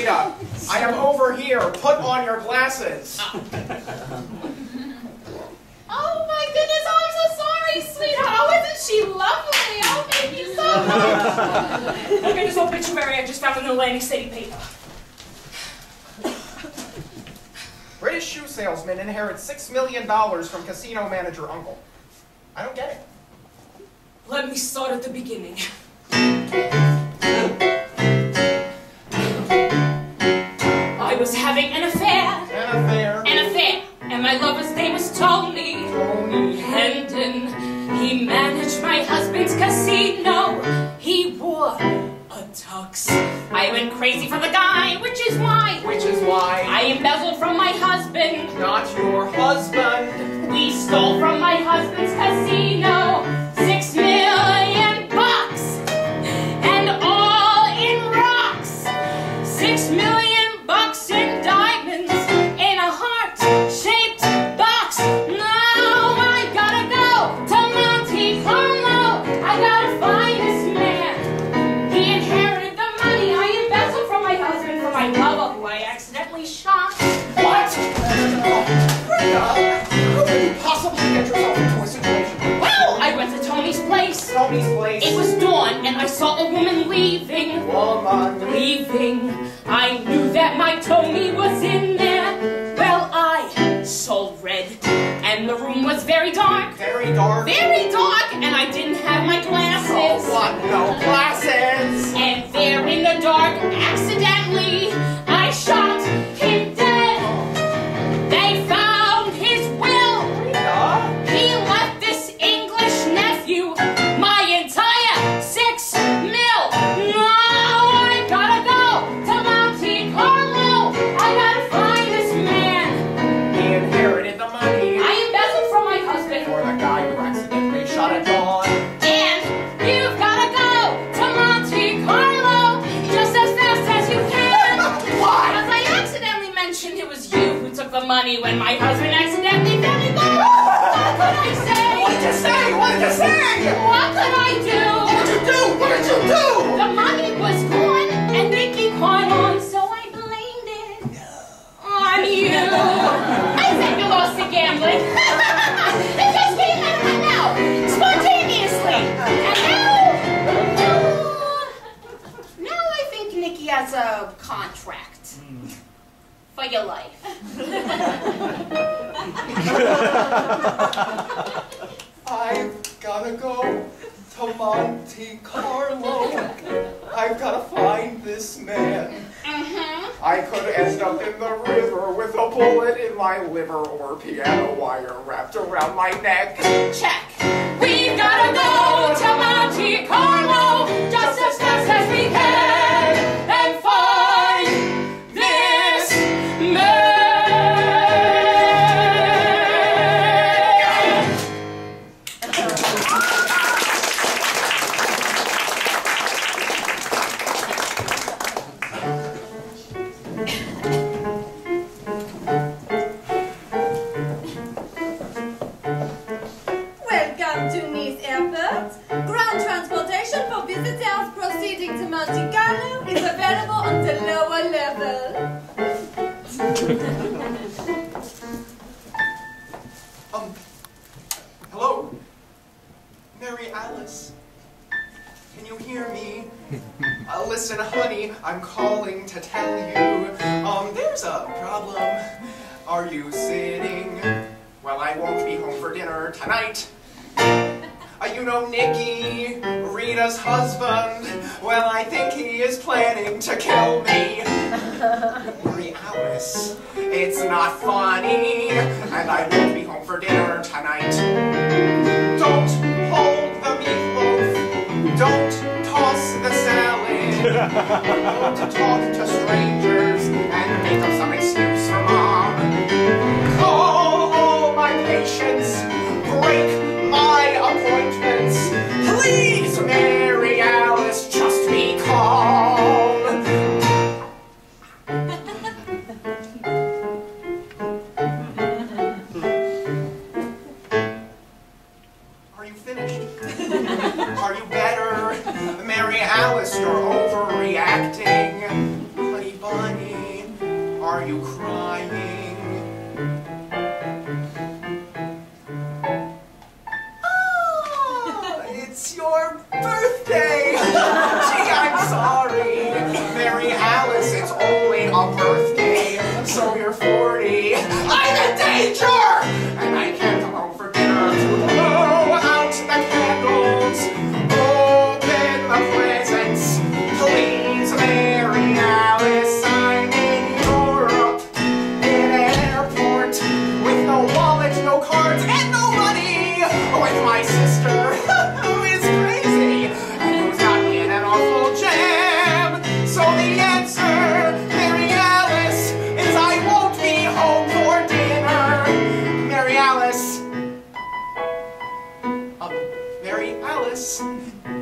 Rita, I am over here. Put on your glasses. Oh my goodness, oh, I'm so sorry, sweetheart. Oh, isn't she lovely? Oh, thank you so much. Look at this obituary I just found in the Atlantic City paper. British shoe salesman inherits $6 million from casino manager uncle. I don't get it. Let me start at the beginning. I was having an affair. An affair. An affair. And my lover's name was Tony. Tony. Hendon. He managed my husband's casino. He wore a tux. I went crazy for the guy, which is why I embezzled from my husband. Not your husband. We stole from my husband's casino $6 million bucks, and all in rocks. $6 million bucks in diamonds in a heart-shaped box. Now I gotta go to Monte Carlo. I gotta find this man. He inherited the money I embezzled from my husband for my lover, who I accidentally shot. What? Rita, how could you possibly get yourself into a situation? Well, I went to Tony's place. Tony's place. It was dawn, and I saw a woman leaving. Woman. Leaving. I knew that my Tony was in there. Well, I saw red, and the room was very dark. Very dark. Very dark, and I didn't have my glasses. Oh, what? No glasses. And there in the dark, accidentally, I shot him dead. They found his will. Rita? He left this English nephew my entire $6 million. Now I gotta go to Monte Carlo. I gotta find this man. He inherited the money. I embezzled from my husband. For the guy who accidentally shot at Dawn. And you've gotta go to Monte Carlo just as fast as you can. Why? Because I accidentally mentioned it was you who took the money when my husband accidentally fell in love. What could I say? What did you say? What did you say? What could I do? What did you do? What did you do? The money was gone and Nicky caught on, so I blamed it on you. I said you lost to gambling. It just came out of my mouth, spontaneously. And now I think Nicky has a contract for your life. I've gotta go to Monte Carlo. I've gotta find this man. I could end up in the river with a bullet in my liver or piano wire wrapped around my neck. Check. We've gotta go to Monte Carlo just as fast as we can and find this man. Welcome to Nice Airport. Ground transportation for visitors proceeding to Monte Carlo is available on the lower level. Hello? Mary Alice? Can you hear me? Listen, honey, I'm calling to tell you, there's a problem. Are you sitting? Well, I won't be home for dinner tonight. You know Nicky, Rita's husband. Well, I think he is planning to kill me. Mary Alice, it's not funny, and I won't be home for dinner tonight. Don't hold the meatloaf. Don't toss the salad. Don't talk to strangers and make up some excuse for Mom. Call all my patients. Break my appointments. Please, Mary Alice, just be calm. Are you finished? Are you better? Mary Alice, you're overreacting. Honey bunny. you crying? Ah, it's your birthday! Gee, I'm sorry. Mary Alice, it's only a birthday, so you're 40. I'm in danger! And I can't come home for dinner to blow out the candles. Open the presents, please, Mary Alice. I'm in Europe, in an airport, with no wallet, no cards, and no money, with my sister, who is crazy, and who's got me in an awful jam. So the answer, Mary Alice, is I won't be home for dinner. Mary Alice. Mary Alice.